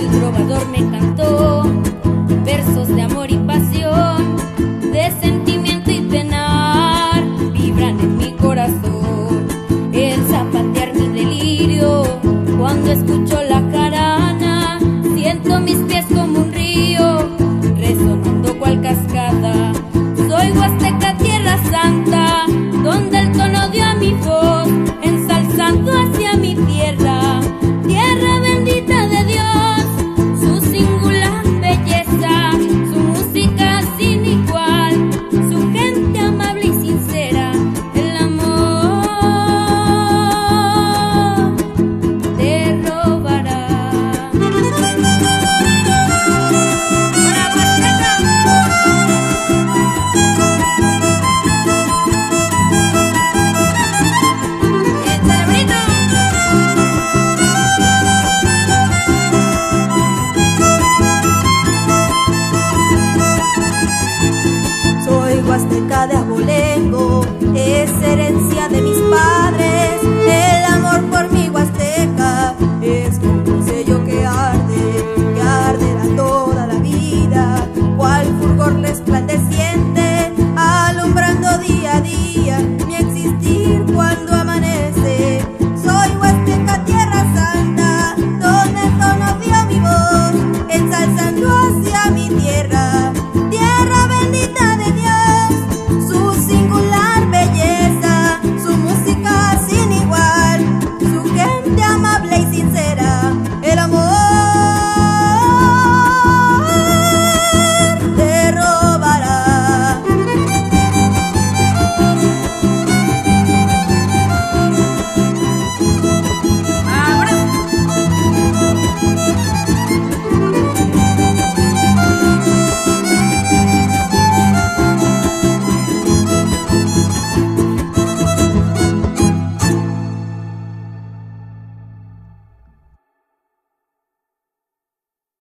El trovador me cantó versos de amor y pasión, de sentimiento y penar, vibran en mi corazón. El zapatear mi delirio, cuando escucho la jarana, siento mis pies como un río, resonando cual cascada. Soy huasteca, tierra santa, donde el tono dio a mi voz, ensalzando hacia mi tierra, tierra bendita de Dios, su singular belleza, su música sin igual, su gente amable y sincera, el amor te robará. Soy huasteca de abolengo, es herencia de mis